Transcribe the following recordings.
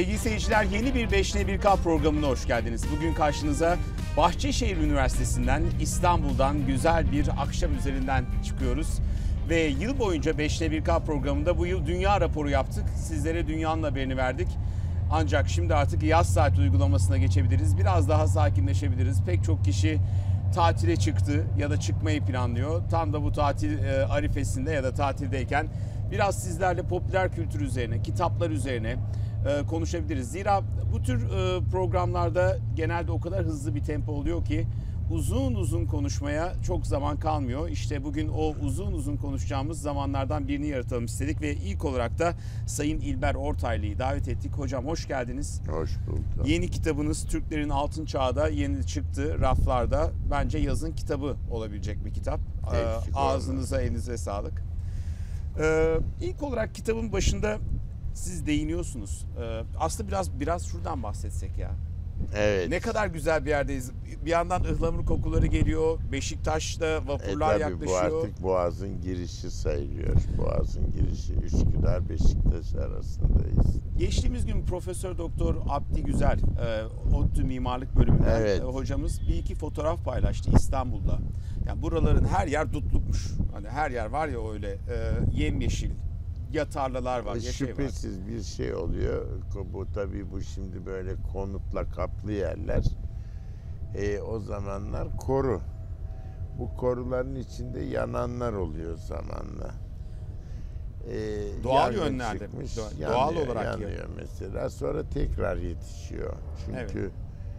Sevgili seyirciler, yeni bir 5N1K programına hoş geldiniz. Bugün karşınıza Bahçeşehir Üniversitesi'nden, İstanbul'dan güzel bir akşam üzerinden çıkıyoruz. Ve yıl boyunca 5N1K programında bu yıl dünya raporu yaptık. Sizlere dünyanın haberini verdik. Ancak şimdi artık yaz saati uygulamasına geçebiliriz. Biraz daha sakinleşebiliriz. Pek çok kişi tatile çıktı ya da çıkmayı planlıyor. Tam da bu tatil arifesinde ya da tatildeyken biraz sizlerle popüler kültür üzerine, kitaplar üzerine konuşabiliriz. Zira bu tür programlarda genelde o kadar hızlı bir tempo oluyor ki uzun uzun konuşmaya çok zaman kalmıyor. İşte bugün o uzun uzun konuşacağımız zamanlardan birini yaratalım istedik ve ilk olarak da Sayın İlber Ortaylı'yı davet ettik. Hocam hoş geldiniz. Hoş bulduk. Yeni kitabınız Türklerin Altın Çağ'da yeni çıktı raflarda. Bence yazın kitabı olabilecek bir kitap. Ağzınıza, elinize sağlık. İlk olarak kitabın başında siz değiniyorsunuz. Aslında biraz şuradan bahsetsek ya. Evet. Ne kadar güzel bir yerdeyiz. Bir yandan ıhlamur kokuları geliyor. Beşiktaş'ta vapurlar yaklaşıyor. Bu artık Boğaz'ın girişi sayılıyor. Boğaz'ın girişi Üsküdar Beşiktaş arasındayız. Geçtiğimiz gün Profesör Doktor Abdi Güzel, ODTÜ Mimarlık Bölümünden evet. Hocamız bir iki fotoğraf paylaştı İstanbul'da. Yani buraların her yer dutlukmuş. Hani her yer var ya öyle yemyeşil. Ya tarlalar var, ya şey var. Şüphesiz bir şey oluyor. Bu tabii bu şimdi böyle konutla kaplı yerler. O zamanlar koru. Bu koruların içinde yananlar oluyor zamanla. Doğal yönlerde. Çıkmış, doğal olarak yanıyor mesela. Sonra tekrar yetişiyor. Çünkü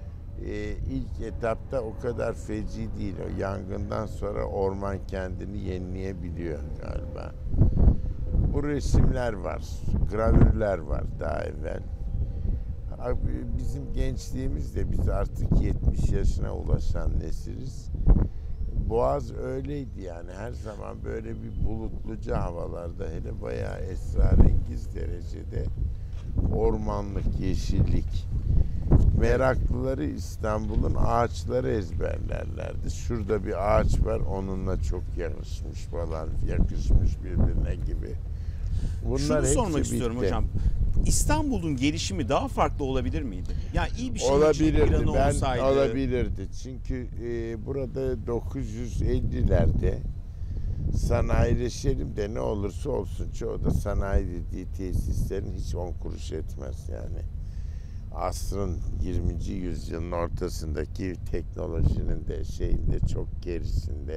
ilk etapta o kadar feci değil. O yangından sonra orman kendini yenileyebiliyor galiba. Bu resimler var, gravürler var daha evvel. Bizim gençliğimizde biz artık 70 yaşına ulaşan nesiliz. Boğaz öyleydi yani her zaman böyle bir bulutluca havalarda hele bayağı esrarengiz derecede ormanlık, yeşillik. Meraklıları İstanbul'un ağaçları ezberlerlerdi. Şurada bir ağaç var onunla çok yakışmış falan, yakışmış birbirine gibi. Şunu sormak istiyorum hocam. İstanbul'un gelişimi daha farklı olabilir miydi? Yani iyi bir şey olabilirdi. Olabilirdi. Çünkü burada 950'lerde sanayileşelim de ne olursa olsun çoğu da sanayi dediği tesislerin hiç 10 kuruş etmez yani. Asrın 20. yüzyılın ortasındaki teknolojinin de şeyinde çok gerisinde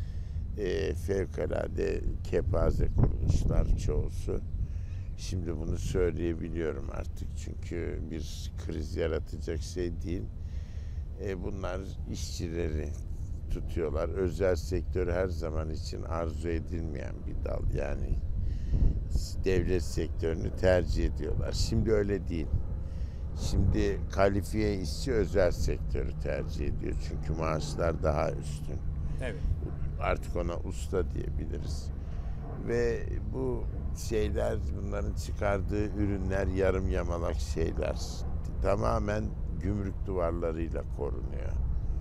fevkalade kepaze kuruluşlar çoğusu. Şimdi bunu söyleyebiliyorum artık çünkü bir kriz yaratacak şey değil. Bunlar işçileri tutuyorlar. Özel sektör her zaman için arzu edilmeyen bir dal. Yani devlet sektörünü tercih ediyorlar. Şimdi öyle değil. Şimdi kalifiye işçi özel sektörü tercih ediyor. Çünkü maaşlar daha üstün. Evet. Artık ona usta diyebiliriz. Ve bu şeyler, bunların çıkardığı ürünler yarım yamalak şeyler. Tamamen gümrük duvarlarıyla korunuyor.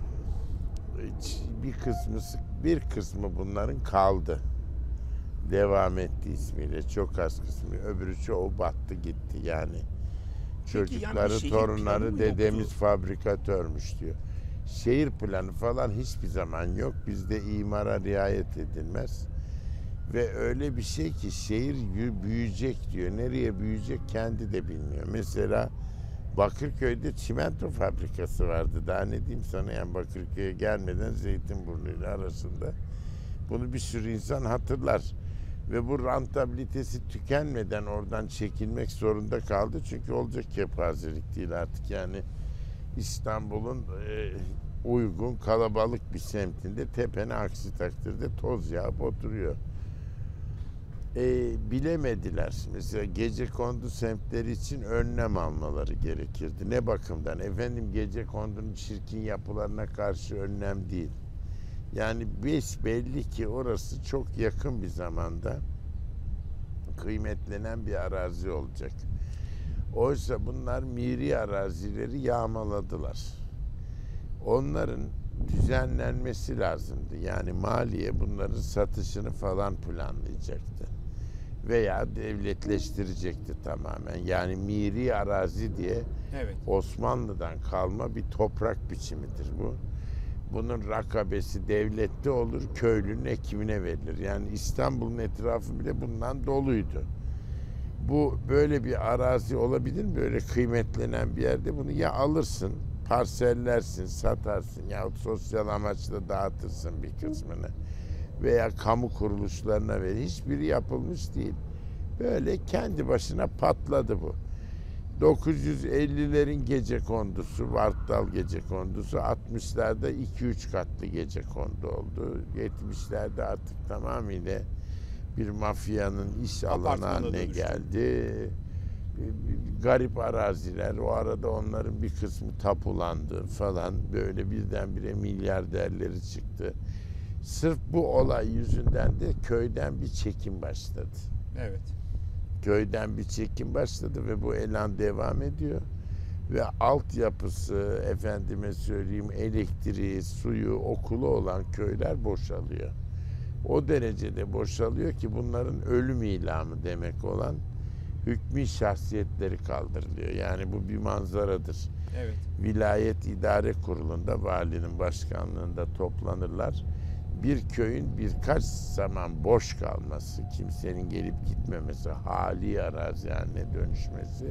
Bir kısmı bunların kaldı. Devam etti ismiyle. Çok az kısmı. Öbürü çoğu battı gitti yani. Çocukları, yani torunları dedemiz fabrikatörmüş diyor. Şehir planı falan hiçbir zaman yok. Bizde imara riayet edilmez. Ve öyle bir şey ki şehir büyüyecek diyor. Nereye büyüyecek kendi de bilmiyor. Mesela Bakırköy'de çimento fabrikası vardı. Daha ne diyeyim sana yani Bakırköy'e gelmeden Zeytinburnu ile arasında. Bunu bir sürü insan hatırlar. Ve bu rentabilitesi tükenmeden oradan çekilmek zorunda kaldı. Çünkü olacak kepazelik değil artık yani. İstanbul'un uygun kalabalık bir semtinde tepene aksi takdirde toz yağıp oturuyor. Bilemediler. Mesela gecekondu semtleri için önlem almaları gerekirdi. Ne bakımdan? Efendim gecekondunun çirkin yapılarına karşı önlem değil. Yani belli ki orası çok yakın bir zamanda kıymetlenen bir arazi olacak. Oysa bunlar miri arazileri yağmaladılar. Onların düzenlenmesi lazımdı. Yani maliye bunların satışını falan planlayacaktı. veya devletleştirecekti tamamen. Yani miri arazi diye Evet. Osmanlı'dan kalma bir toprak biçimidir bu. Bunun rakabesi devlette olur, köylünün ekimine verilir. Yani İstanbul'un etrafı bile bundan doluydu. Bu böyle bir arazi olabilir mi? Böyle kıymetlenen bir yerde bunu ya alırsın, parsellersin, satarsın yahut sosyal amaçla dağıtırsın bir kısmını veya kamu kuruluşlarına verir. Hiçbiri yapılmış değil. Böyle kendi başına patladı bu. 950'lerin gecekondusu, Vartdal gecekondusu, 60'larda 2-3 katlı gecekondu oldu. 70'lerde artık tamamıyla bir mafyanın iş alanı Apartmana haline dönüştü. geldi. Garip araziler, o arada onların bir kısmı tapulandı falan. Böyle birdenbire milyarderleri çıktı. Sırf bu olay yüzünden de köyden bir çekim başladı. Evet. Köyden bir çekim başladı ve bu elan devam ediyor. Ve altyapısı, efendime söyleyeyim, elektriği, suyu, okulu olan köyler boşalıyor. O derecede boşalıyor ki bunların ölüm ilamı demek olan hükmü şahsiyetleri kaldırılıyor. Yani bu bir manzaradır. Evet. Vilayet İdare Kurulu'nda valinin başkanlığında toplanırlar. Bir köyün birkaç zaman boş kalması, kimsenin gelip gitmemesi, hali arazi haline dönüşmesi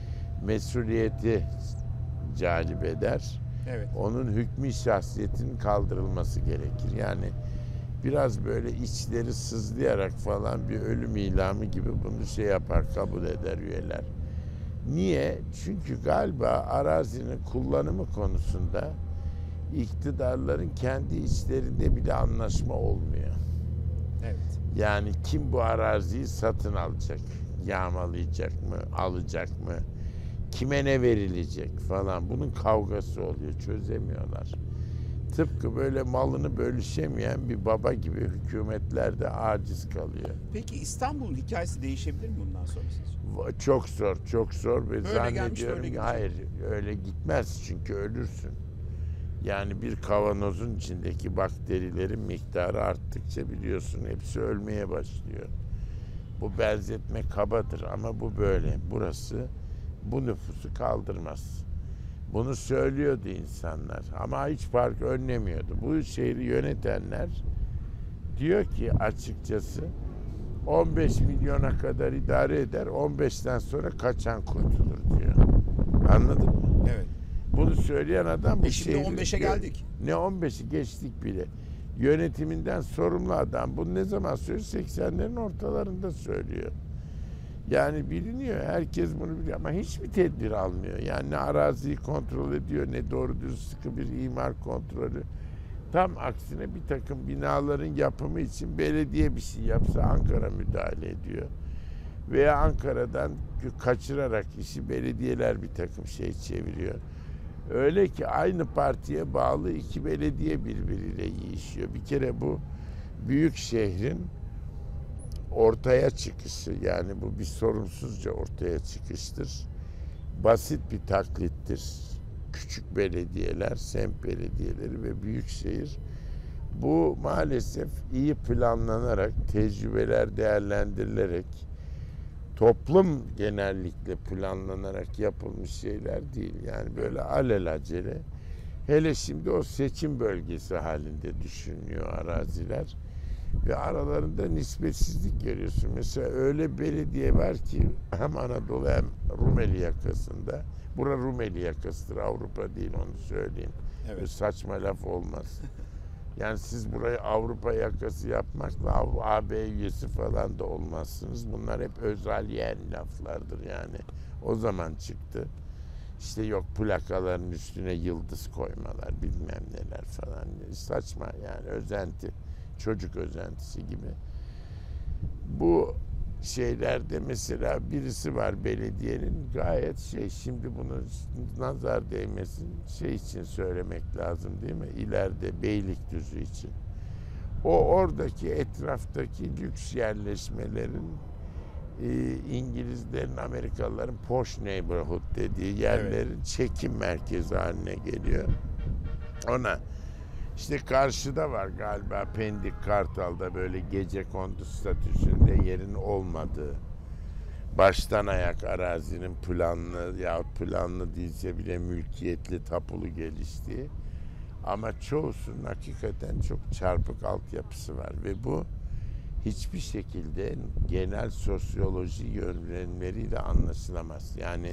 mesuliyeti calip eder. Evet. Onun hükmü şahsiyetinin kaldırılması gerekir. Yani biraz böyle içleri sızlayarak falan bir ölüm ilamı gibi bunu şey yapar, kabul eder üyeler. Niye? Çünkü galiba arazinin kullanımı konusunda iktidarların kendi içlerinde bile anlaşma olmuyor. Evet. Yani kim bu araziyi satın alacak, yağmalayacak mı, alacak mı, kime ne verilecek falan, bunun kavgası oluyor, çözemiyorlar. Tıpkı böyle malını bölüşemeyen bir baba gibi hükümetler de aciz kalıyor. Peki İstanbul'un hikayesi değişebilir mi bundan sonra sizce? Çok zor, çok zor ve Böyle gelmiş, zannediyorum böyle ki gidecek. hayır öyle gitmez çünkü ölürsün. Yani bir kavanozun içindeki bakterilerin miktarı arttıkça biliyorsun hepsi ölmeye başlıyor. Bu benzetme kabadır ama bu böyle. Burası bu nüfusu kaldırmaz. Bunu söylüyordu insanlar ama hiç fark önlemiyordu. Bu şehri yönetenler diyor ki açıkçası 15 milyona kadar idare eder, 15'ten sonra kaçan kurtulur diyor. Anladın mı? Evet. Bunu söyleyen adam bu Şimdi 15'e geldik. Ne 15'i geçtik bile. Yönetiminden sorumlu adam. Bunu ne zaman söylüyor? 80'lerin ortalarında söylüyor. Yani biliniyor. Herkes bunu biliyor ama hiçbir tedbir almıyor. Yani ne araziyi kontrol ediyor ne doğru düz sıkı bir imar kontrolü. Tam aksine bir takım binaların yapımı için belediye bir şey yapsa Ankara müdahale ediyor. Veya Ankara'dan kaçırarak işi belediyeler bir takım şey çeviriyor. Öyle ki aynı partiye bağlı iki belediye birbiriyle yiyişiyor. Bir kere bu büyük şehrin ortaya çıkışı, yani bu bir sorumsuzca ortaya çıkıştır. Basit bir taklittir. Küçük belediyeler, semt belediyeleri ve büyük şehir. Bu maalesef iyi planlanarak, tecrübeler değerlendirilerek, toplum genellikle planlanarak yapılmış şeyler değil. Yani böyle alelacele. Hele şimdi o seçim bölgesi halinde düşünülüyor araziler. Ve aralarında nispetsizlik görüyorsun. Mesela öyle belediye var ki hem Anadolu hem Rumeli yakasında. Bura Rumeli yakasıdır, Avrupa değil, onu söyleyeyim. Evet. Böyle saçma laf olmaz. Yani siz burayı Avrupa yakası yapmakla AB üyesi falan da olmazsınız. Bunlar hep özel laflardır yani. O zaman çıktı. İşte yok plakaların üstüne yıldız koymalar, bilmem neler falan. Saçma yani, özenti. Çocuk özentisi gibi. Bu şeylerde mesela birisi var belediyenin, gayet şimdi bunu nazar değmesin için söylemek lazım değil mi? İleride Beylikdüzü için. O oradaki etraftaki lüks yerleşmelerin İngilizlerin, Amerikalıların posh neighborhood dediği yerlerin çekim merkezi haline geliyor. Ona İşte karşıda var galiba Pendik Kartal'da böyle gecekondu statüsünde yerin olmadığı, baştan ayak arazinin planlı yahut planlı değilse bile mülkiyetli tapulu geliştiği ama çoğusunun hakikaten çok çarpık altyapısı var ve bu hiçbir şekilde genel sosyoloji yöntemleriyle anlaşılamaz. Yani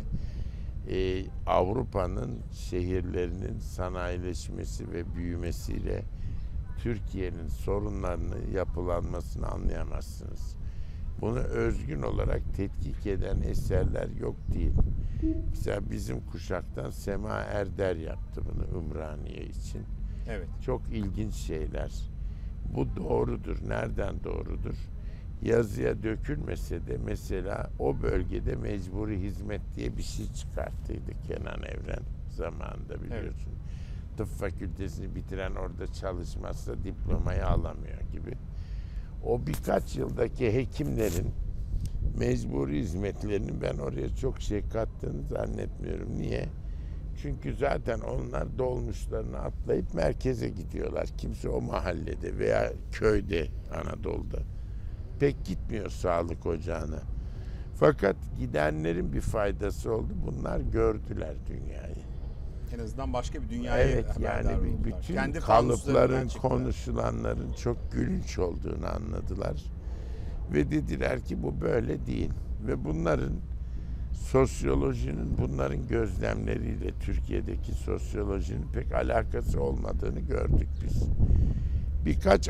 Avrupa'nın şehirlerinin sanayileşmesi ve büyümesiyle Türkiye'nin sorunlarını, yapılanmasını anlayamazsınız. Bunu özgün olarak tetkik eden eserler yok değil. Mesela bizim kuşaktan Sema Erder yaptı bunu Ümraniye için. Evet. Çok ilginç şeyler. Bu doğrudur. Nereden doğrudur? Yazıya dökülmese de mesela o bölgede mecburi hizmet diye bir şey çıkarttıydı Kenan Evren zamanında biliyorsun. Evet. Tıp fakültesini bitiren orada çalışmazsa diplomayı alamıyor gibi. O birkaç yıldaki hekimlerin mecburi hizmetlerinin ben oraya çok şey kattığını zannetmiyorum. Niye? Çünkü zaten onlar dolmuşlarını atlayıp merkeze gidiyorlar. Kimse o mahallede veya köyde Anadolu'da pek gitmiyor sağlık ocağına. Fakat gidenlerin bir faydası oldu. Bunlar gördüler dünyayı. En azından başka bir dünyayı evet, yani bütün kendi kalıpların, konuşulanların çok gülünç olduğunu anladılar. Ve dediler ki bu böyle değil. Ve bunların sosyolojinin, bunların gözlemleriyle Türkiye'deki sosyolojinin pek alakası olmadığını gördük biz. Birkaç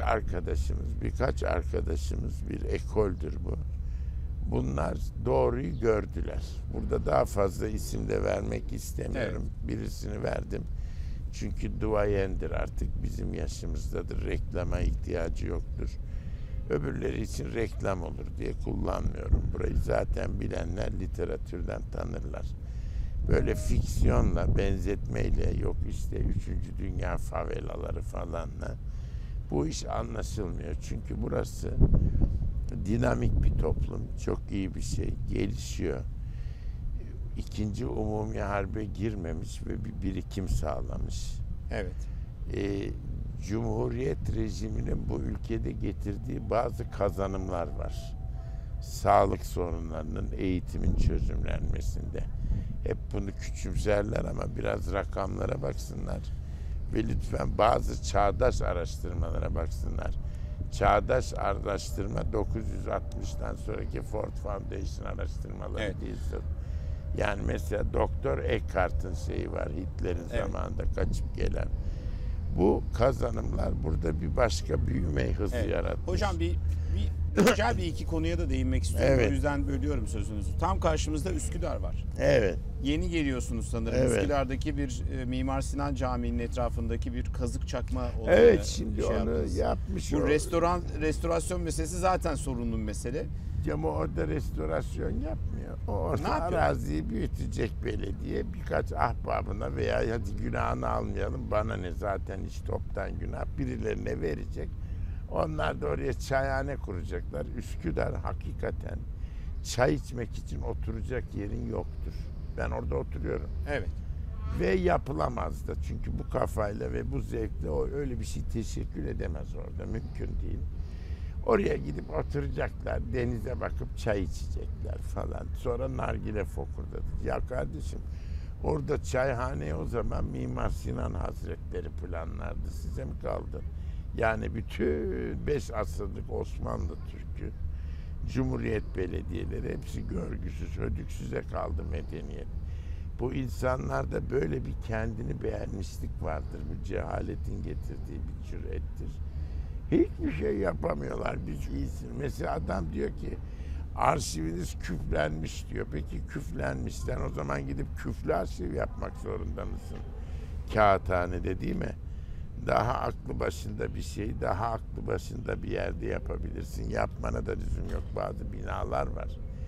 arkadaşımız bir ekoldür bu. Bunlar doğruyu gördüler. Burada daha fazla isim de vermek istemiyorum. Evet. Birisini verdim. Çünkü duayendir artık. Bizim yaşımızdadır. Reklama ihtiyacı yoktur. Öbürleri için reklam olur diye kullanmıyorum. Burayı zaten bilenler literatürden tanırlar. Böyle fiksiyonla, benzetmeyle, yok işte 3. Dünya favelaları falanla bu iş anlaşılmıyor. Çünkü burası dinamik bir toplum. Çok iyi bir şey. Gelişiyor. İkinci Umumi Harbe girmemiş ve bir birikim sağlamış. Evet. Cumhuriyet rejiminin bu ülkede getirdiği bazı kazanımlar var. Sağlık sorunlarının, eğitimin çözümlenmesinde. Hep bunu küçümserler ama biraz rakamlara baksınlar. Ve lütfen bazı çağdaş araştırmalara baksınlar. Çağdaş araştırma 960'tan sonraki Ford Foundation araştırmaları evet. değildir. Yani mesela Doktor Eckhart'ın şeyi var, Hitler'in evet. zamanında kaçıp gelen. Bu kazanımlar burada bir başka büyüme hızı evet. yaratmış. Hocam güzel bir iki konuya da değinmek istiyorum. Evet. O yüzden bölüyorum sözünüzü. Tam karşımızda Üsküdar var. Evet. Yeni geliyorsunuz sanırım. Evet. Üsküdar'daki bir Mimar Sinan Camii'nin etrafındaki bir kazık çakma olayı. Evet, şimdi onu yapmış. Bu restorasyon meselesi zaten sorunlu bir mesele. Ama orada restorasyon yapmıyor. Orada araziyi büyütecek belediye birkaç ahbabına veya hadi günahını almayalım, bana ne zaten hiç toptan günah, birilerine verecek. Onlar da oraya çayhane kuracaklar. Üsküdar hakikaten çay içmek için oturacak yerin yoktur. Ben orada oturuyorum. Evet. Ve yapılamaz da. Çünkü bu kafayla ve bu zevkle öyle bir şey teşekkür edemez orada. Mümkün değil. Oraya gidip oturacaklar, denize bakıp çay içecekler falan. Sonra nargile fokurdadı. Ya kardeşim, orada çayhane o zaman Mimar Sinan Hazretleri planlardı. Size mi kaldı? Yani bütün 5 asırlık Osmanlı Türk'ü, Cumhuriyet belediyeleri hepsi görgüsüz, hödüksüze kaldı medeniyet. Bu insanlarda böyle bir kendini beğenmişlik vardır. Bu cehaletin getirdiği bir cürettir. Hiçbir şey yapamıyorlar, biz iyisin. Mesela adam diyor ki arşiviniz küflenmiş diyor. Peki küflenmişsen o zaman gidip küflü arşiv yapmak zorunda mısın? Kağıthanede değil mi? Daha aklı başında bir şey, daha aklı başında bir yerde yapabilirsin. Yapmana da lüzum yok. Bazı binalar var.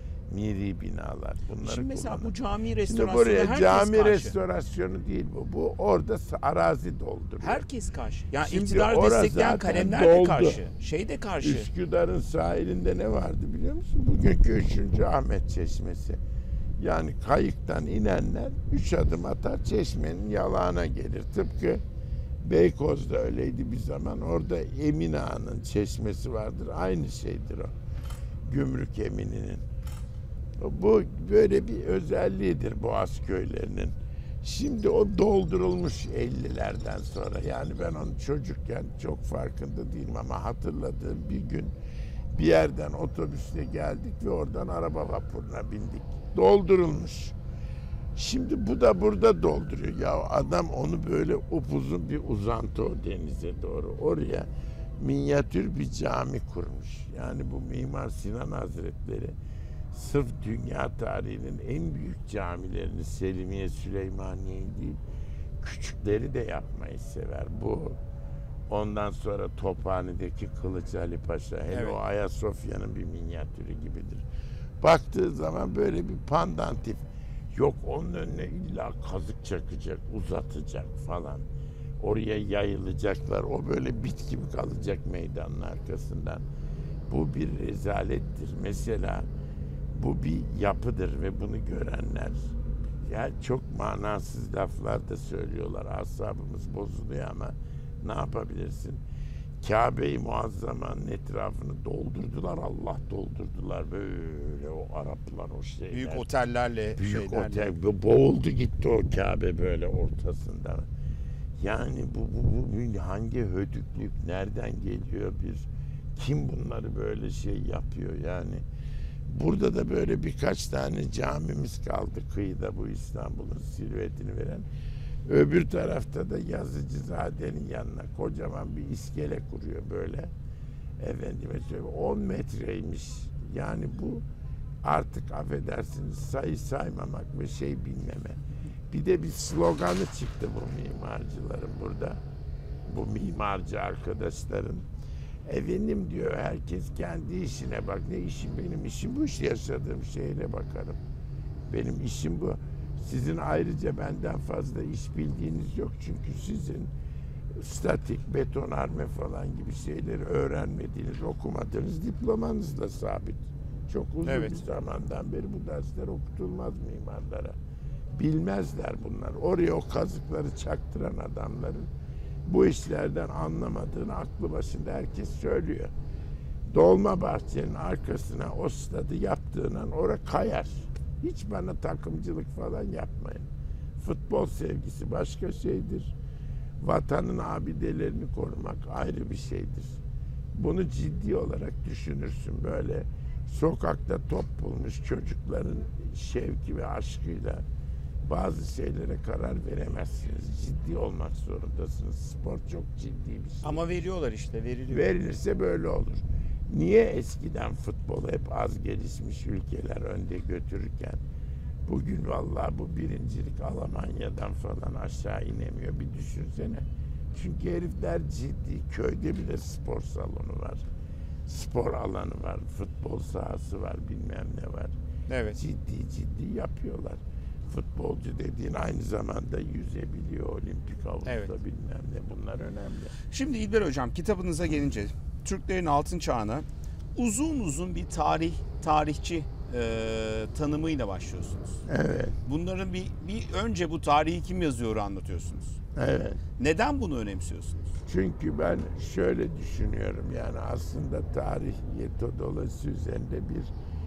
Miri binalar. Bunları şimdi mesela kullanın. Bu cami restorasyonu buraya herkes cami karşı. Restorasyonu değil bu. Bu orada arazi dolduruyor. Herkes karşı. Yani şimdi iktidar destekleyen kalemler de karşı. Şey de karşı. Üsküdar'ın sahilinde ne vardı biliyor musun? Bugünkü 3. Ahmet Çeşmesi. Yani kayıktan inenler 3 adım atar çeşmenin yalağına gelir. Tıpkı Beykoz'da öyleydi bir zaman. Orada Emin Ağa'nın çeşmesi vardır. Aynı şeydir o. Gümrük Emini'nin. Bu böyle bir özelliğidir Boğaz köylerinin. Şimdi o doldurulmuş 50'lerden sonra. Yani ben onu çocukken çok farkında değilim ama hatırladığım bir gün bir yerden otobüsle geldik ve oradan araba vapuruna bindik. Doldurulmuş. Şimdi bu da burada dolduruyor. Ya adam onu böyle upuzun bir uzantı o denize doğru. Oraya minyatür bir cami kurmuş. Yani bu Mimar Sinan Hazretleri sırf dünya tarihinin en büyük camilerini, Selimiye, Süleymaniye'yi değil, küçükleri de yapmayı sever. Bu ondan sonra Tophane'deki Kılıç Ali Paşa, hele Evet. o Ayasofya'nın bir minyatürü gibidir. Baktığı zaman böyle bir pandantif. Yok onun önüne illa kazık çakacak, uzatacak falan. Oraya yayılacaklar. O böyle bit gibi kalacak meydanın arkasından. Bu bir rezalettir. Mesela bu bir yapıdır ve bunu görenler ya çok manasız laflar da söylüyorlar. Asabımız bozuluyor ama ne yapabilirsin? Kabe-i Muazzama'nın etrafını doldurdular. Allah doldurdular böyle o Araplar o şeyler. Büyük otellerle, Büyük şeylerle. otel boğuldu gitti o Kabe böyle ortasında. Yani bu hangi hödüklük nereden geliyor kim bunları böyle şey yapıyor yani. Burada da böyle birkaç tane camimiz kaldı kıyıda bu İstanbul'un silüetini veren. Öbür tarafta da Yazıcızade'nin yanına kocaman bir iskele kuruyor böyle. Efendime söyleyeyim 10 metreymiş. Yani bu artık affedersiniz sayı saymamak ve şey bilmeme. Bir de bir sloganı çıktı bu mimarcıların burada. Bu mimarcı arkadaşların. Efendim diyor herkes kendi işine bak. Ne işim benim işim bu iş yaşadığım şehre bakarım. Benim işim bu. Sizin ayrıca benden fazla iş bildiğiniz yok. Çünkü sizin statik, betonarme falan gibi şeyleri öğrenmediğiniz, okumadığınız diplomanızla sabit. Çok uzun Evet. bir zamandan beri bu dersler okutulmaz mimarlara. Bilmezler bunlar. Oraya o kazıkları çaktıran adamların bu işlerden anlamadığını aklı başında herkes söylüyor. Dolmabahçe'nin arkasına o stadı yaptığından oraya kayar. Hiç bana takımcılık falan yapmayın. Futbol sevgisi başka şeydir. Vatanın abidelerini korumak ayrı bir şeydir. Bunu ciddi olarak düşünürsün. Böyle sokakta top bulmuş çocukların şevki ve aşkıyla bazı şeylere karar veremezsiniz. Ciddi olmak zorundasınız. Spor çok ciddi bir şey. Ama veriyorlar işte, veriliyor. Verilirse böyle olur. Niye eskiden futbolu hep az gelişmiş ülkeler önde götürürken bugün vallahi bu birincilik Almanya'dan falan aşağı inemiyor bir düşünsene. Çünkü herifler ciddi. Köyde bile spor salonu var. Spor alanı var. Futbol sahası var. Bilmem ne var. Evet. Ciddi yapıyorlar. Futbolcu dediğin aynı zamanda yüzebiliyor. Olimpik havuzda Evet. bilmem ne. Bunlar önemli. Şimdi İlber Hocam kitabınıza gelince Türklerin Altın Çağı'na uzun bir tarihçi tanımıyla başlıyorsunuz. Evet. Bunların bir önce bu tarihi kim yazıyor anlatıyorsunuz. Evet. Neden bunu önemsiyorsunuz? Çünkü ben şöyle düşünüyorum yani aslında tarih metodolojisi üzerinde bir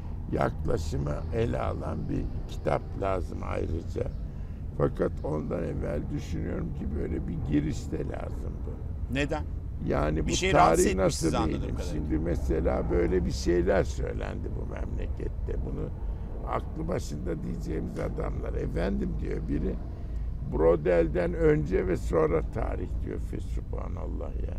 yaklaşımı ele alan bir kitap lazım ayrıca. Fakat ondan evvel düşünüyorum ki böyle bir girişte lazım bu. Neden? Yani Bir bu şey rahatsız tarihi etmiş sizi nasıl anladığım diyelim? kadarıyla. Şimdi mesela böyle bir şeyler söylendi bu memlekette. Bunu aklı başında diyeceğimiz adamlar. Efendim diyor biri Brodel'den önce ve sonra tarih diyor. Fesubhanallah ya.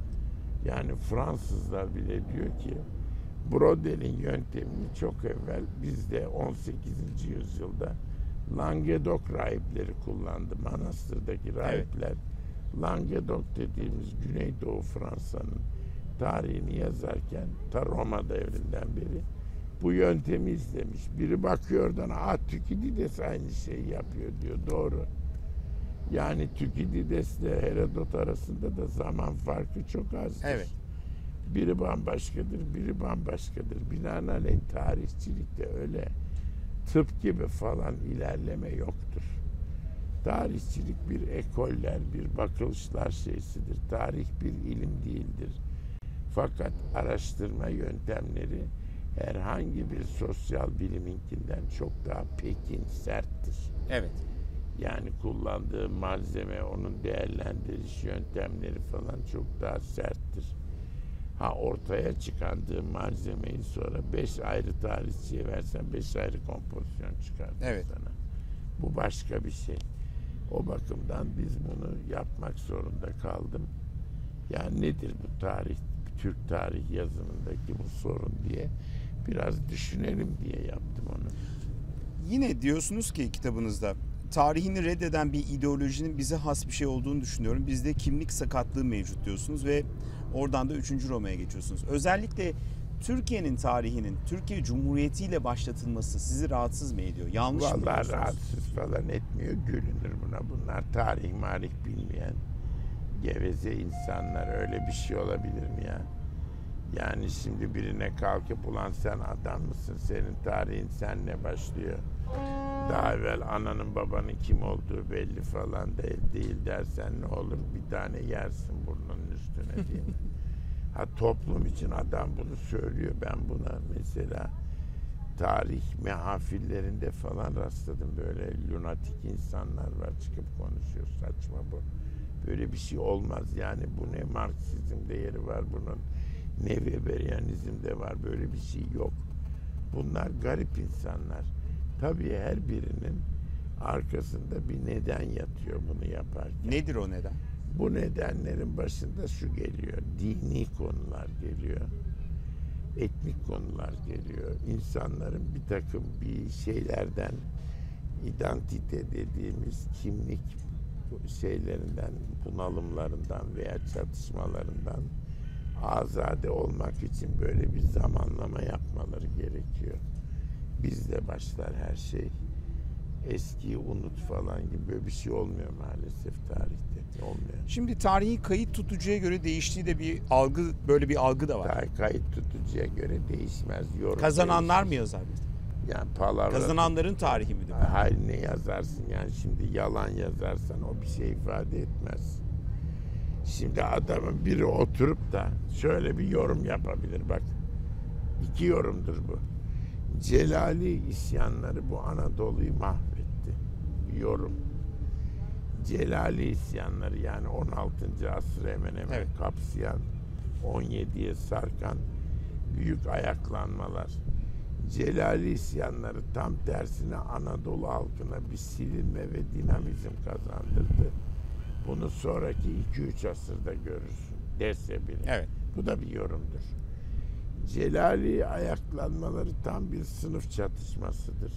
Yani Fransızlar bile diyor ki Brodel'in yöntemini çok evvel bizde 18. yüzyılda Languedoc rahipleri kullandı. Manastırdaki rahipler Languedoc dediğimiz Güneydoğu Fransa'nın tarihini yazarken ta Roma devrinden beri bu yöntemi izlemiş. Biri bakıyor oradan Thukydides aynı şeyi yapıyor diyor. Doğru. Yani Thukydides ile Herodot arasında da zaman farkı çok azdır. Evet. Biri bambaşkadır, biri bambaşkadır. Binaenaleyh tarihçilikte öyle tıp gibi falan ilerleme yoktur. Tarihçilik bir ekoller, bir bakılışlar şeysidir. Tarih bir ilim değildir. Fakat araştırma yöntemleri herhangi bir sosyal biliminkinden çok daha pekin, serttir. Evet. Yani kullandığı malzeme, onun değerlendiriş yöntemleri falan çok daha serttir. Ha, ortaya çıkardığı malzemeyi sonra 5 ayrı tarihçiye versen 5 ayrı kompozisyon çıkar Evet. sana. Bu başka bir şey. O bakımdan biz bunu yapmak zorunda kaldım. Yani nedir bu tarih, Türk tarih yazımındaki bu sorun diye biraz düşünelim diye yaptım onu. Yine diyorsunuz ki kitabınızda tarihini reddeden bir ideolojinin bize has bir şey olduğunu düşünüyorum. Bizde kimlik sakatlığı mevcut diyorsunuz ve oradan da 3. Roma'ya geçiyorsunuz. Özellikle Türkiye'nin tarihinin Türkiye Cumhuriyeti ile başlatılması sizi rahatsız mı ediyor? Yanlış mı Vallahi diyorsunuz? rahatsız falan etmiyor, gülünür buna. Bunlar tarih marih bilmeyen geveze insanlar, öyle bir şey olabilir mi ya? Yani şimdi birine kalkıp ulan sen adam mısın, senin tarihin seninle başlıyor. Daha evvel ananın babanın kim olduğu belli falan değil dersen ne olur, bir tane yersin burnunun üstüne diye. Ha, toplum için adam bunu söylüyor. Ben buna mesela tarih mehafillerinde falan rastladım. Böyle lunatik insanlar var, çıkıp konuşuyor, saçma bu. Böyle bir şey olmaz yani, bu ne Marksizm'de yeri var bunun, ne Weberianizm'de var, böyle bir şey yok. Bunlar garip insanlar. Tabii her birinin arkasında bir neden yatıyor bunu yaparken. Nedir o neden? Bu nedenlerin başında şu geliyor: dini konular geliyor, etnik konular geliyor. İnsanların bir takım bir şeylerden, identite dediğimiz kimlik şeylerinden, bunalımlarından veya çatışmalarından azade olmak için böyle bir zamanlama yapmaları gerekiyor. Bizde başlar her şey. Eskiyi unut falan gibi böyle bir şey olmuyor maalesef tarihte. Olmuyor. Şimdi tarihi kayıt tutucuya göre değiştiği de bir algı, böyle bir algı da var. Kayıt tutucuya göre değişmez. Yorum Kazananlar mı değişir. yazar? Yani palavra. Kazananların tarihi mi değil mi? Hayır, ne yazarsın yani, şimdi yalan yazarsan o bir şey ifade etmez. Şimdi adamın biri oturup da şöyle bir yorum yapabilir, bak. 2 yorumdur bu. Celali isyanları bu Anadolu'yu mahvetti. Yorum. Celali isyanları, yani 16. asrı hemen hemen Evet. kapsayan, 17'ye sarkan büyük ayaklanmalar. Celali isyanları tam tersine Anadolu halkına bir silinme ve dinamizm kazandırdı. Bunu sonraki 2-3 asırda görürsün derse bile. Evet. Bu da bir yorumdur. Celali ayaklanmaları tam bir sınıf çatışmasıdır.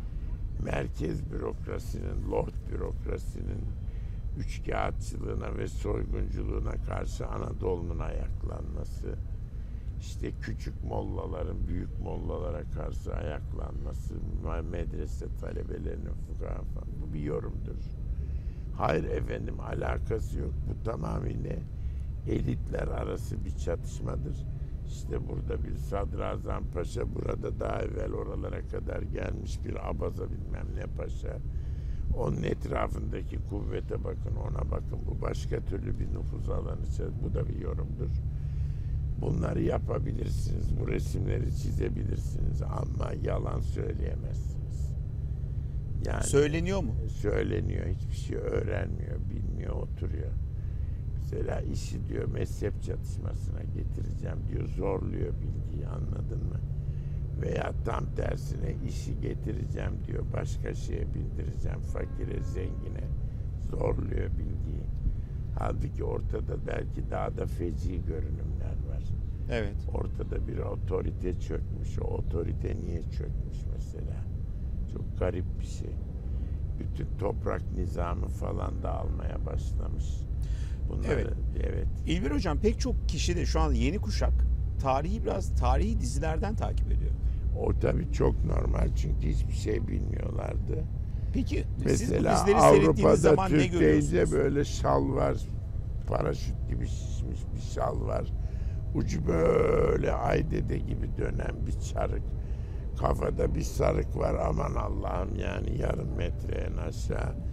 Merkez bürokrasinin, lord bürokrasinin üçkağıtçılığına ve soygunculuğuna karşı Anadolu'nun ayaklanması, işte küçük mollaların büyük mollalara karşı ayaklanması, medrese talebelerinin fukaha falan, bu bir yorumdur. Hayır efendim, alakası yok. Bu tamamıyla elitler arası bir çatışmadır. İşte burada bir Sadrazam Paşa, burada daha evvel oralara kadar gelmiş bir Abaza bilmem ne paşa. Onun etrafındaki kuvvete bakın, ona bakın. Bu başka türlü bir nüfuz alanı. Bu da bir yorumdur. Bunları yapabilirsiniz, bu resimleri çizebilirsiniz ama yalan söyleyemezsiniz. Yani Söyleniyor mu? söyleniyor, hiçbir şey öğrenmiyor, bilmiyor, oturuyor. Mesela işi diyor mezhep çatışmasına getireceğim diyor, zorluyor bilgiyi, anladın mı? Veya tam tersine işi getireceğim diyor, başka şeye bindireceğim, fakire, zengine, zorluyor bilgiyi. Halbuki ortada belki daha da feci görünümler var. Evet. Ortada bir otorite çökmüş. O otorite niye çökmüş mesela? Çok garip bir şey. Bütün toprak nizamı falan da almaya başlamış. Bunları, evet. İlber Hocam, pek çok kişi de şu an yeni kuşak tarihi dizilerden takip ediyor. O tabii çok normal, çünkü hiçbir şey bilmiyorlardı. Peki siz bu Mesela dizileri seyrettiğiniz Avrupa'da zaman ne Türk görüyorsunuz? deyince böyle şal var, paraşüt gibi şişmiş bir şal var. Ucu böyle aydede gibi dönen bir çarık. Kafada bir sarık var, aman Allah'ım, yani yarım metre en aşağı.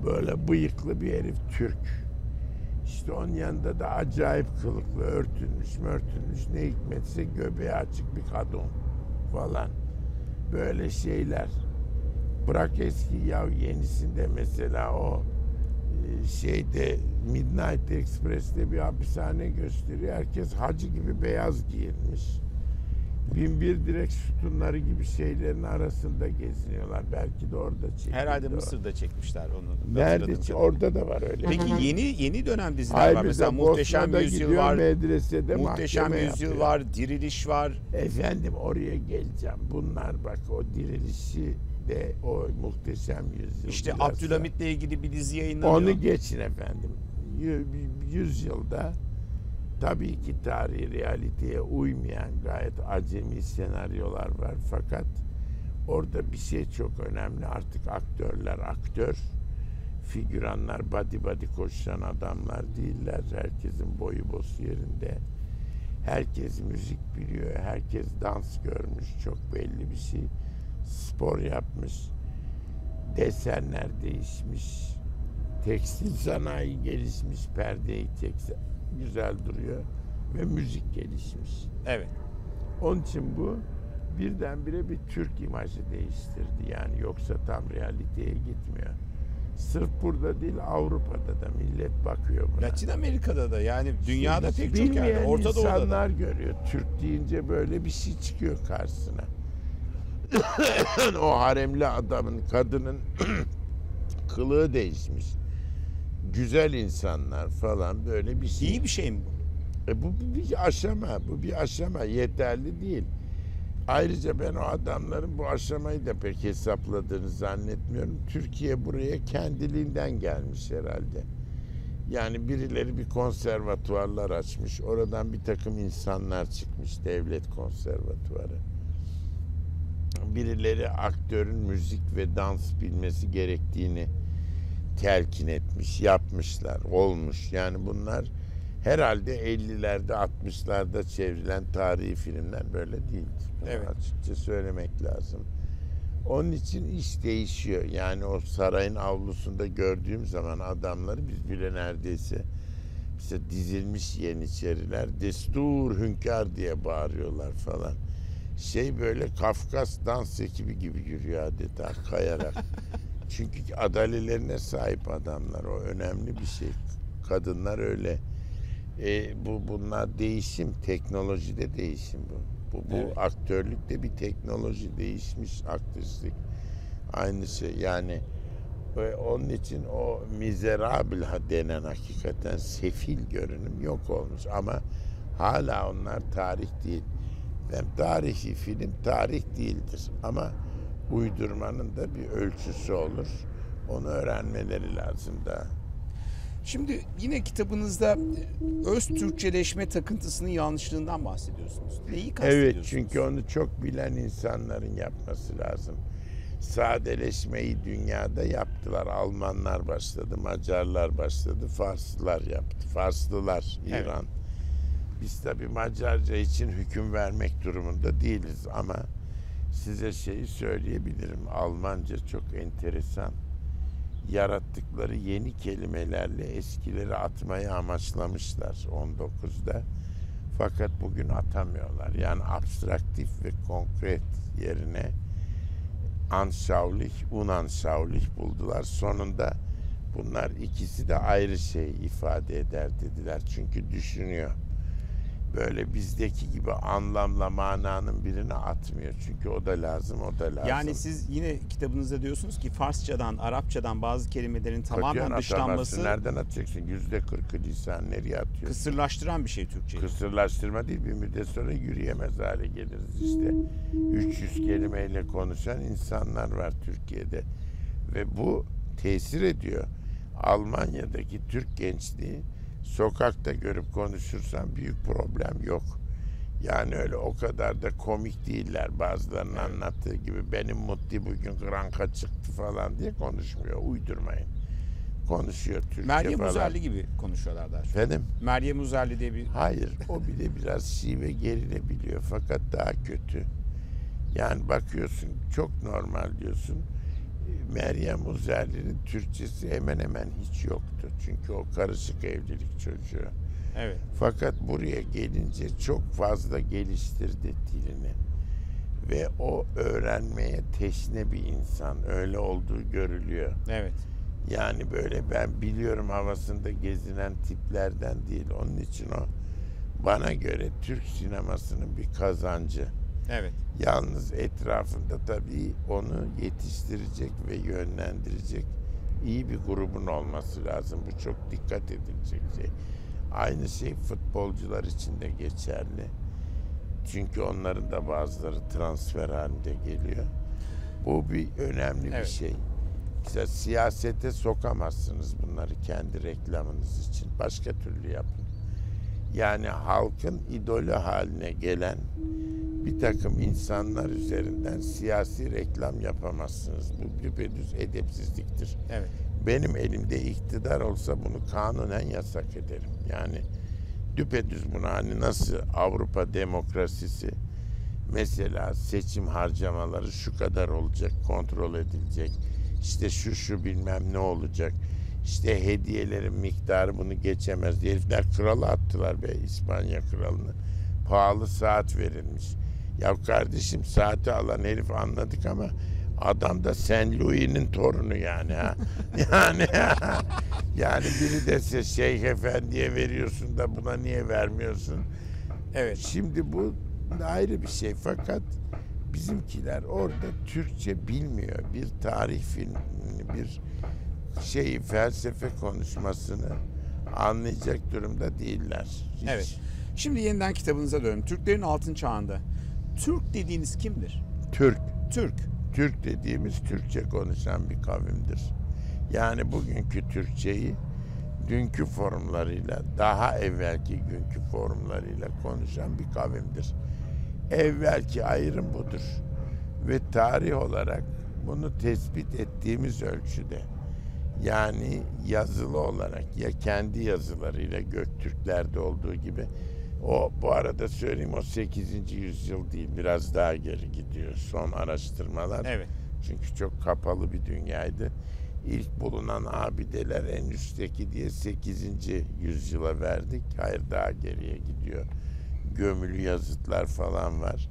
Böyle bıyıklı bir herif, Türk. İşte onun yanında da acayip kılıklı, örtülmüş, ne hikmetse göbeği açık bir kadın falan. Böyle şeyler. Bırak eski, ya yenisinde mesela o şeyde Midnight Express'te bir hapishane gösteriyor. Herkes hacı gibi beyaz giyinmiş. Binbir direk sütunları gibi şeylerin arasında geziniyorlar. Belki de orada çekildi. Herhalde o. Mısır'da çekmişler onu. Nerede? Orada da var öyle. Peki yeni dönem diziler Hayır, var. bir Mesela de Muhteşem Bosna'da Yüzyıl gidiyor, var. medresede Muhteşem mahkeme Yüzyıl yapıyor. var, Diriliş var. Efendim oraya geleceğim. Bunlar bak, o dirilişi de o Muhteşem Yüzyıl. İşte biraz Abdülhamit'le ilgili bir dizi yayınlanıyor. onu geçin efendim. Yüzyılda tabii ki tarihi realiteye uymayan gayet acemi senaryolar var. Fakat orada bir şey çok önemli. Artık aktörler aktör. Figüranlar body koşan adamlar değiller. Herkesin boyu bosu yerinde. Herkes müzik biliyor. Herkes dans görmüş. Çok belli bir şey. Spor yapmış. Desenler değişmiş. Tekstil sanayi gelişmiş. Perdeyi güzel duruyor. Ve müzik gelişmiş. Evet. Onun için bu birdenbire bir Türk imajı değiştirdi. Yani yoksa tam realiteye gitmiyor. Sırf burada değil, Avrupa'da da millet bakıyor buna. Latin Amerika'da da, yani dünyada Hiç pek çok yerde. bilmeyen Orta Doğu'da da. insanlar görüyor. Türk deyince böyle bir şey çıkıyor karşısına. O haremli adamın, kadının kılığı değişmiş. Güzel insanlar falan, böyle bir şey. İyi bir şey mi bu? Bu bir aşama, bu bir aşama, yeterli değil. Ayrıca ben o adamların bu aşamayı da pek hesapladığını zannetmiyorum. Türkiye buraya kendiliğinden gelmiş herhalde. Yani birileri bir konservatuvarlar açmış. Oradan bir takım insanlar çıkmış, devlet konservatuvarı. Birileri aktörün müzik ve dans bilmesi gerektiğini telkin etmiş, yapmışlar, olmuş. Yani bunlar herhalde 50'lerde 60'larda çevrilen tarihi filmler böyle değildir. Bunu Evet. açıkça söylemek lazım. Onun için iş değişiyor. Yani o sarayın avlusunda gördüğüm zaman adamları biz bile neredeyse işte dizilmiş yeniçeriler, destur hünkâr diye bağırıyorlar falan. Şey, böyle Kafkas dans ekibi gibi yürüyor adeta, kayarak. Çünkü adalelerine sahip adamlar. O önemli bir şey. Kadınlar öyle. Bunlar değişim. Teknolojide değişim bu. Bu Evet. aktörlükte bir teknoloji, değişmiş aktrislik. Aynı şey yani. Onun için o mizerabil denen hakikaten sefil görünüm yok olmuş. Ama hala onlar tarih değil. Hem tarihi film tarih değildir. Ama uydurmanın da bir ölçüsü olur. Onu öğrenmeleri lazım da. Şimdi yine kitabınızda öz Türkçeleşme takıntısının yanlışlığından bahsediyorsunuz. Neyi kastediyorsunuz? Evet, çünkü onu çok bilen insanların yapması lazım. Sadeleşmeyi dünyada yaptılar. Almanlar başladı, Macarlar başladı, Farslılar yaptı. Farslılar, Evet. İran. Biz tabii Macarca için hüküm vermek durumunda değiliz ama size şeyi söyleyebilirim. Almanca çok enteresan. Yarattıkları yeni kelimelerle eskileri atmayı amaçlamışlar 19'da. Fakat bugün atamıyorlar. Yani abstraktif ve konkret yerine anschaulich, unanschaulich buldular. Sonunda bunlar ikisi de ayrı şey ifade eder dediler. Çünkü düşünüyor. Böyle bizdeki gibi anlamla mananın birini atmıyor. Çünkü o da lazım, o da lazım. Yani siz yine kitabınızda diyorsunuz ki Farsçadan, Arapçadan bazı kelimelerin tamamen Katiyen dışlanması atamazsın. Nereden atacaksın? %40'ı lisan nereye atıyorsun? kısırlaştıran bir şey Türkçeyi. Kısırlaştırma değil, bir müddet sonra yürüyemez hale geliriz işte. 300 kelimeyle konuşan insanlar var Türkiye'de. Ve bu tesir ediyor. Almanya'daki Türk gençliği sokakta görüp konuşursan büyük problem yok. Yani öyle o kadar da komik değiller bazılarının anlattığı gibi. Benim Mutti bugün Granka çıktı falan diye konuşmuyor. Uydurmayın. Konuşuyor Türkçe Meryem falan. Uzerli gibi konuşuyorlar daha çok. Efendim? Meryem Uzerli diye bir... Hayır, o bile biraz şive gerilebiliyor fakat daha kötü. Yani bakıyorsun çok normal diyorsun. Meryem Uzerli'nin Türkçesi hemen hemen hiç yoktu. Çünkü o karışık evlilik çocuğu. Evet. Fakat buraya gelince çok fazla geliştirdi dilini. Ve o öğrenmeye teşne bir insan. Öyle olduğu görülüyor. Evet. Yani böyle ben biliyorum havasında gezinen tiplerden değil. Onun için o bana göre Türk sinemasının bir kazancı. Evet. Yalnız etrafında tabii onu yetiştirecek ve yönlendirecek iyi bir grubun olması lazım. Bu çok dikkat edilecek şey. Aynı şey futbolcular için de geçerli. Çünkü onların da bazıları transfer halinde geliyor. Bu bir önemli bir Evet. şey. Mesela siyasete sokamazsınız bunları kendi reklamınız için. Başka türlü yapın. Yani halkın idolü haline gelen bir takım insanlar üzerinden siyasi reklam yapamazsınız. Bu düpedüz edepsizliktir. Evet. Benim elimde iktidar olsa bunu kanunen yasak ederim. Yani düpedüz bunu hani nasıl Avrupa demokrasisi mesela seçim harcamaları şu kadar olacak, kontrol edilecek. İşte şu bilmem ne olacak. İşte hediyelerin miktarı bunu geçemez. Herifler kralı attılar be, İspanya kralını. Pahalı saat verilmiş. Ya kardeşim, saati alan herif anladık ama adam da Saint Louis'nin torunu yani ha. Yani biri dese Şeyh Efendi'ye veriyorsun da buna niye vermiyorsun? Evet. Şimdi bu ayrı bir şey fakat bizimkiler orada Türkçe bilmiyor. Bir tarih filmini, bir felsefe konuşmasını anlayacak durumda değiller. Hiç. Evet. Şimdi yeniden kitabınıza dönelim. Türklerin altın çağında. Türk dediğiniz kimdir? Türk. Türk. Türk dediğimiz Türkçe konuşan bir kavimdir. Yani bugünkü Türkçeyi dünkü formlarıyla, daha evvelki günkü formlarıyla konuşan bir kavimdir. Evvelki ayrım budur. Ve tarih olarak bunu tespit ettiğimiz ölçüde, yani yazılı olarak ya kendi yazılarıyla Göktürklerde olduğu gibi, o bu arada söyleyeyim, o 8. yüzyıl değil, biraz daha geri gidiyor son araştırmalar. Evet. Çünkü çok kapalı bir dünyaydı. İlk bulunan abideler en üstteki diye 8. yüzyıla verdik. Hayır, daha geriye gidiyor. Gömülü yazıtlar falan var.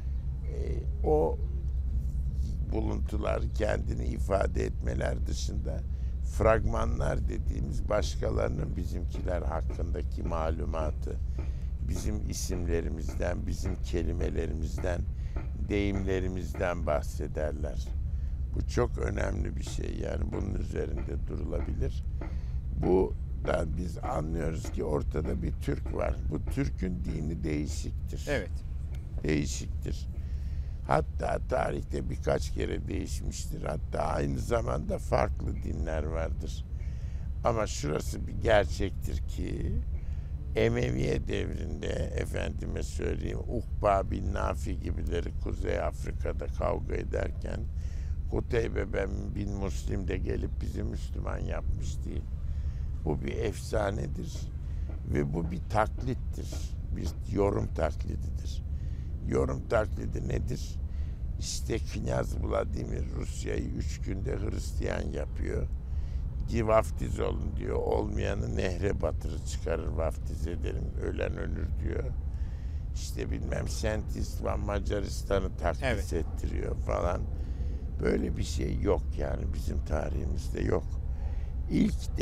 O buluntular, kendini ifade etmeler dışında fragmanlar dediğimiz başkalarının bizimkiler hakkındaki malumatı, bizim isimlerimizden, bizim kelimelerimizden, deyimlerimizden bahsederler. Bu çok önemli bir şey, yani bunun üzerinde durulabilir. Bu da biz anlıyoruz ki ortada bir Türk var. Bu Türk'ün dini değişiktir. Evet. Değişiktir. Hatta tarihte birkaç kere değişmiştir. Hatta aynı zamanda farklı dinler vardır. Ama şurası bir gerçektir ki Emeviye devrinde, efendime söyleyeyim, Ukba bin Nafi gibileri Kuzey Afrika'da kavga ederken Kuteybe bin Müslim de gelip bizi Müslüman yapmış değil. Bu bir efsanedir ve bu bir taklittir. Bir yorum taklididir. Yorum taklidi nedir? İşte Knyaz Vladimir Rusya'yı 3 günde Hristiyan yapıyor. Vaftiz olun diyor. Olmayanı nehre batırır, çıkarır, vaftiz ederim. Ölen ölür diyor. İşte bilmem Sent İslam Macaristan'ı takdis ettiriyor falan. Böyle bir şey yok yani, bizim tarihimizde yok. İlk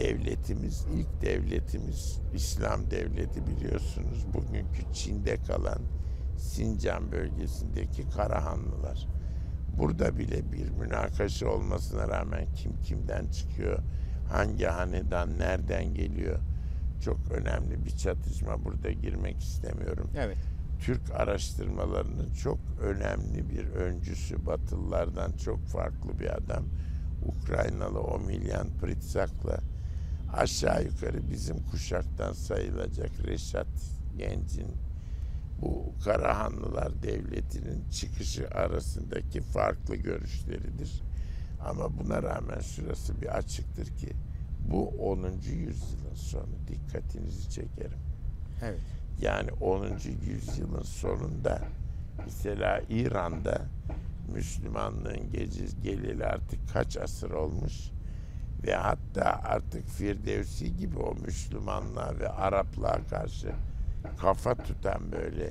devletimiz İslam devleti, biliyorsunuz. Bugünkü Çin'de kalan Sincan bölgesindeki Karahanlılar. Burada bile bir münakaşa olmasına rağmen kim kimden çıkıyor, hangi hanedan nereden geliyor, çok önemli bir çatışma, burada girmek istemiyorum. Evet. Türk araştırmalarının çok önemli bir öncüsü, Batılılardan çok farklı bir adam, Ukraynalı Omilyan Pritsak'la aşağı yukarı bizim kuşaktan sayılacak Reşat Genc'in bu Karahanlılar Devleti'nin çıkışı arasındaki farklı görüşleridir. Ama buna rağmen şurası bir açıktır ki bu 10. yüzyılın sonu, dikkatinizi çekerim. Evet. Yani 10. yüzyılın sonunda mesela İran'da Müslümanlığın geleli artık kaç asır olmuş ve hatta artık Firdevsi gibi o Müslümanlığa ve Araplığa karşı kafa tutan böyle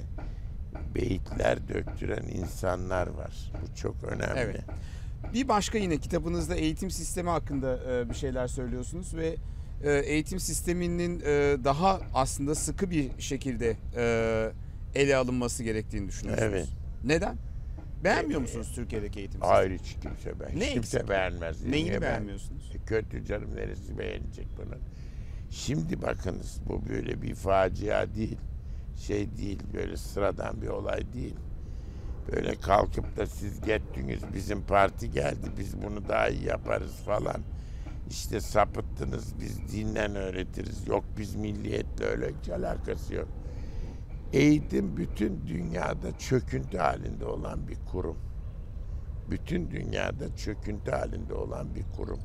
beyitler döktüren insanlar var. Bu çok önemli. Evet. Bir başka yine kitabınızda eğitim sistemi hakkında bir şeyler söylüyorsunuz ve eğitim sisteminin daha aslında sıkı bir şekilde ele alınması gerektiğini düşünüyorsunuz. Evet. Neden? Beğenmiyor musunuz Türkiye'deki eğitim sistemi? Hayır, hiç kimse Ne hiç kimse eksik? beğenmez. Neyini Niye beğenmiyorsunuz? Kötü canım, neresi beğenecek bunu? Şimdi bakınız, bu böyle bir facia değil. Şey değil, böyle sıradan bir olay değil. Böyle kalkıp da siz gittiniz, bizim parti geldi, biz bunu daha iyi yaparız falan. İşte sapıttınız, biz dinle öğretiriz. Yok, biz milliyetle öyle hiç alakası yok. Eğitim bütün dünyada çöküntü halinde olan bir kurum. Bütün dünyada çöküntü halinde olan bir kurum.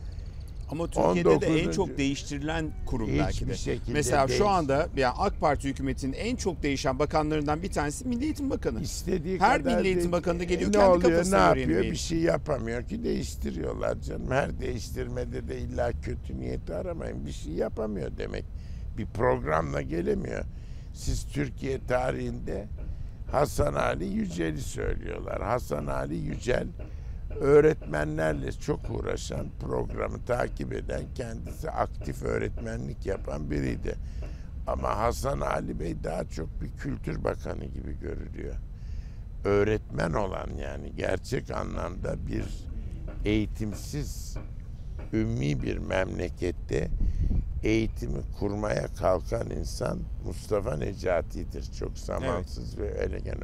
Ama Türkiye'de de en 19. çok değiştirilen kurum belki de. Hiçbir şekilde Mesela değil. şu anda yani AK Parti hükümetinin en çok değişen bakanlarından bir tanesi Milli Eğitim Bakanı. İstediği Her kadar Milli Eğitim değil. Bakanı da geliyor Ne kendi oluyor, kafasına ne göre yapıyor? yeni bir Bir şey yapamıyor ki değiştiriyorlar canım. Her değiştirmede de illa kötü niyeti aramayın. Bir şey yapamıyor demek. Bir programla gelemiyor. Siz Türkiye tarihinde Hasan Ali Yücel'i söylüyorlar. Hasan Ali Yücel öğretmenlerle çok uğraşan, programı takip eden, kendisi aktif öğretmenlik yapan biriydi. Ama Hasan Ali Bey daha çok bir kültür bakanı gibi görülüyor. Öğretmen olan, yani gerçek anlamda bir eğitimsiz, ümmi bir memlekette eğitimi kurmaya kalkan insan Mustafa Necati'dir. Çok zamansız ve elegan.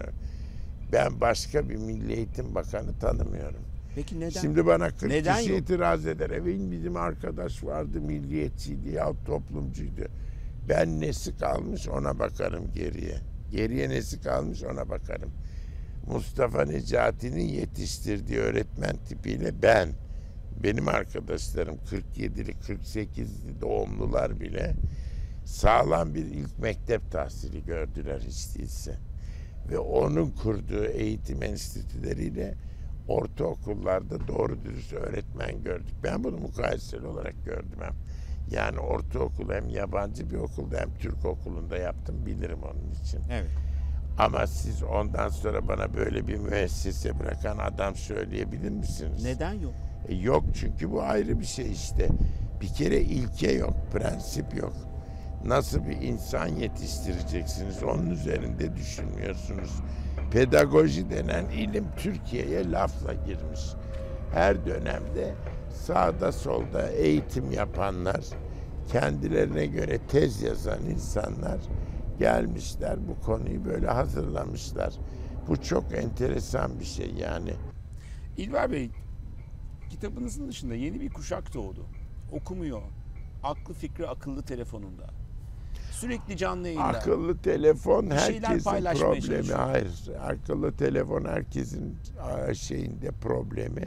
Ben başka bir Milli Eğitim Bakanı tanımıyorum. Peki neden? Şimdi bana 40 Neden kişi yok? itiraz eder. Evet, bizim arkadaş vardı, milliyetçiydi ya toplumcuydu. Ben nesi kalmış ona bakarım geriye. Geriye nesi kalmış ona bakarım. Mustafa Necati'nin yetiştirdiği öğretmen tipiyle benim arkadaşlarım 47'li 48'li doğumlular bile sağlam bir ilk mektep tahsili gördüler hiç değilse. Ve onun kurduğu eğitim enstitüleriyle ortaokullarda doğru dürüst öğretmen gördük. Ben bunu mukayeseli olarak gördüm hem. Yani ortaokul hem yabancı bir okulda hem Türk okulunda yaptım, bilirim onun için. Evet. Ama siz ondan sonra bana böyle bir müessese bırakan adam söyleyebilir misiniz? Neden yok? Yok, çünkü bu ayrı bir şey işte. Bir kere ilke yok, prensip yok. Nasıl bir insan yetiştireceksiniz onun üzerinde düşünmüyorsunuz. Pedagoji denen ilim Türkiye'ye lafla girmiş. Her dönemde sağda solda eğitim yapanlar, kendilerine göre tez yazan insanlar gelmişler, bu konuyu böyle hazırlamışlar. Bu çok enteresan bir şey yani. İlber Bey, kitabınızın dışında yeni bir kuşak doğdu. Okumuyor. Aklı fikri akıllı telefonunda. Sürekli canlı yayınlar. Akıllı telefon Bir şeyler herkesin paylaşmaya problemi. çalışıyor. Hayır, akıllı telefon herkesin şeyinde problemi.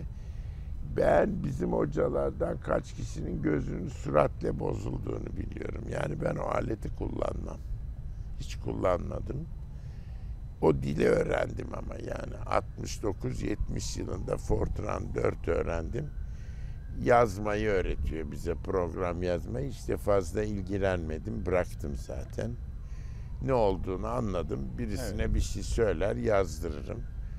Ben bizim hocalardan kaç kişinin gözünün süratle bozulduğunu biliyorum. Yani ben o aleti kullanmam. Hiç kullanmadım. O dili öğrendim ama yani 69-70 yılında Fortran 4 öğrendim. Yazmayı öğretiyor bize, program yazmayı. İşte fazla ilgilenmedim, bıraktım zaten. Ne olduğunu anladım. Birisine bir şey söyler, yazdırırım.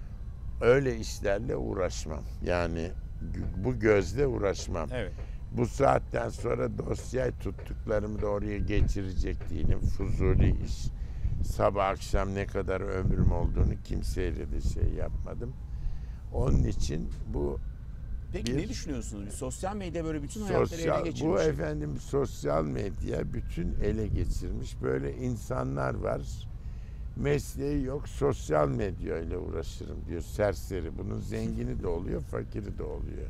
Öyle işlerle uğraşmam. Yani bu gözle uğraşmam. Evet. Bu saatten sonra dosyayı tuttuklarımı da oraya geçirecek değilim. Fuzuli iş. Sabah akşam ne kadar ömrüm olduğunu kimseyle de şey yapmadım. Onun için bu Peki ne düşünüyorsunuz? Sosyal medya böyle bütün hayatları ele geçirmiş. bu efendim sosyal medya bütün ele geçirmiş. Böyle insanlar var. Mesleği yok, sosyal medya ile uğraşırım diyor, serseri. Bunun zengini de oluyor, fakiri de oluyor.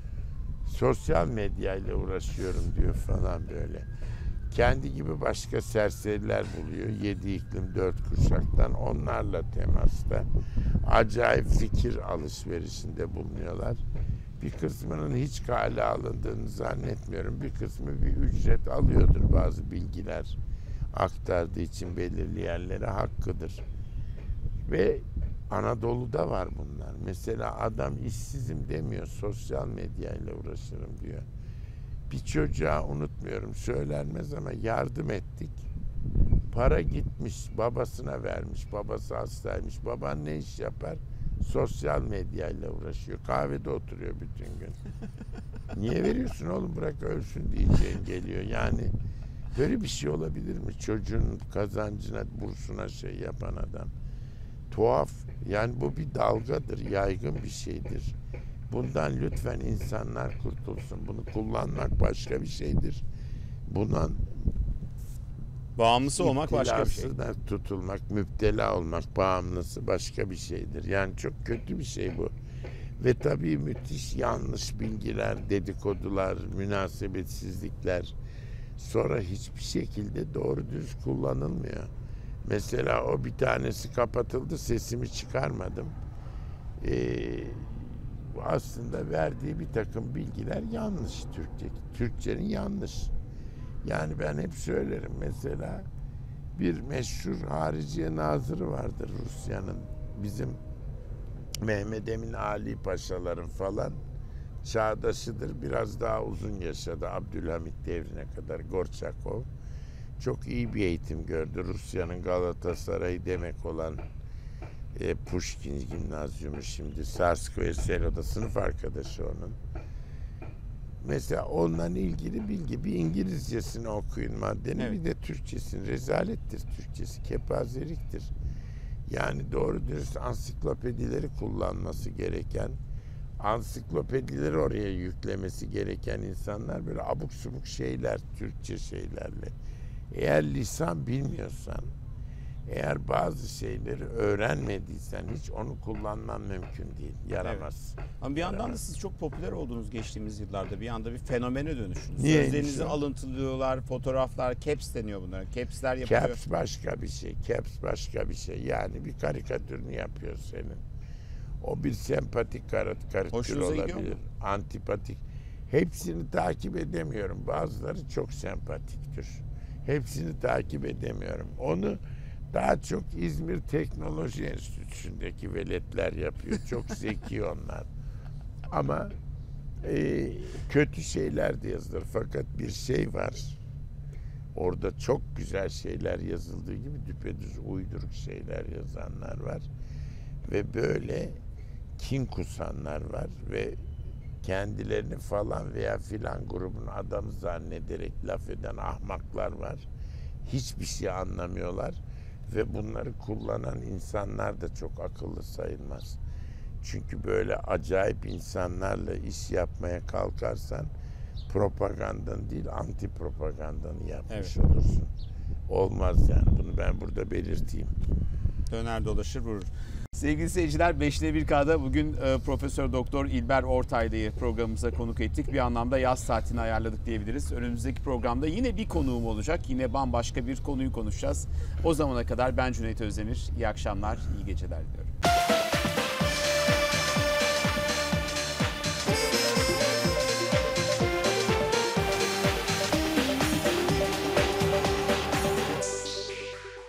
Sosyal medya ile uğraşıyorum diyor falan böyle. Kendi gibi başka serseriler buluyor. 7 iklim 4 kuşaktan, onlarla temasta. Acayip fikir alışverişinde bulunuyorlar. Bir kısmının hiç kale alındığını zannetmiyorum. Bir kısmı bir ücret alıyordur, bazı bilgiler aktardığı için belirli yerlere hakkıdır. Ve Anadolu'da var bunlar. Mesela adam işsizim demiyor, sosyal medyayla uğraşırım diyor. Bir çocuğa, unutmuyorum, söylenmez ama yardım ettik. Para gitmiş, babasına vermiş, babası hastaymış. Baban ne iş yapar? Sosyal medyayla uğraşıyor. Kahvede oturuyor bütün gün. Niye veriyorsun oğlum, bırak ölsün diyeceğin geliyor. Yani böyle bir şey olabilir mi? Çocuğun kazancına, bursuna şey yapan adam. Tuhaf. Yani bu bir dalgadır, yaygın bir şeydir. Bundan lütfen insanlar kurtulsun. Bunu kullanmak başka bir şeydir. Bundan Bağımlısı olmak başka bir şey. İptilasına tutulmak, müptela olmak, bağımlısı başka bir şeydir. Yani çok kötü bir şey bu. Ve tabii müthiş yanlış bilgiler, dedikodular, münasebetsizlikler sonra hiçbir şekilde doğru düz kullanılmıyor. Mesela o bir tanesi kapatıldı, sesimi çıkarmadım. Aslında verdiği bir takım bilgiler yanlış Türkçenin yanlış. Yani ben hep söylerim, mesela bir meşhur hariciye nazırı vardır Rusya'nın. Bizim Mehmed Emin Ali Paşaların falan çağdaşıdır. Biraz daha uzun yaşadı Abdülhamit devrine kadar, Gorçakov. Çok iyi bir eğitim gördü. Rusya'nın Galatasaray demek olan Pushkin Gimnazyumu, şimdi Sarskoye Selo'da, sınıf arkadaşı onun. Mesela ondan ilgili bilgi, bir İngilizcesini okuyun maddenin, evet. Bir de Türkçesini. Rezalettir Türkçesi, kepazeliktir. Yani doğru dürüst ansiklopedileri kullanması gereken, ansiklopedileri oraya yüklemesi gereken insanlar böyle abuk subuk şeyler, Türkçe şeylerle. Eğer lisan bilmiyorsan, eğer bazı şeyleri öğrenmediysen hiç onu kullanman mümkün değil. Yaramaz. Evet. Ama bir yandan da siz çok popüler oldunuz geçtiğimiz yıllarda. Bir anda bir fenomene dönüştünüz. Niyeymiş Sözlerinizi o? alıntılıyorlar, fotoğraflar, caps deniyor bunlara. Caps'ler yapıyor. Caps başka bir şey, caps başka bir şey. Yani bir karikatürünü yapıyor senin. O bir sempatik karikatür Hoşunuza gidiyor olabilir, mu? antipatik. Hepsini takip edemiyorum. Bazıları çok sempatiktir. Hepsini takip edemiyorum. Onu daha çok İzmir Teknoloji Enstitüsü'ndeki veletler yapıyor. Çok zeki onlar. Ama kötü şeyler de yazılır. Fakat bir şey var. Orada çok güzel şeyler yazıldığı gibi düpedüz uyduruk şeyler yazanlar var. Ve böyle kin kusanlar var ve kendilerini falan veya filan grubun adamı zannederek laf eden ahmaklar var. Hiçbir şey anlamıyorlar ve bunları kullanan insanlar da çok akıllı sayılmaz. Çünkü böyle acayip insanlarla iş yapmaya kalkarsan propagandanı değil, anti propagandanı yapmış olursun. Olmaz yani, bunu ben burada belirteyim. Döner dolaşır vurur. Sevgili seyirciler, 5'te 1K'da bugün Profesör Doktor İlber Ortaylı'yı programımıza konuk ettik. Bir anlamda yaz saatini ayarladık diyebiliriz. Önümüzdeki programda yine bir konuğum olacak. Yine bambaşka bir konuyu konuşacağız. O zamana kadar ben Cüneyt Özdemir. İyi akşamlar, iyi geceler diliyorum.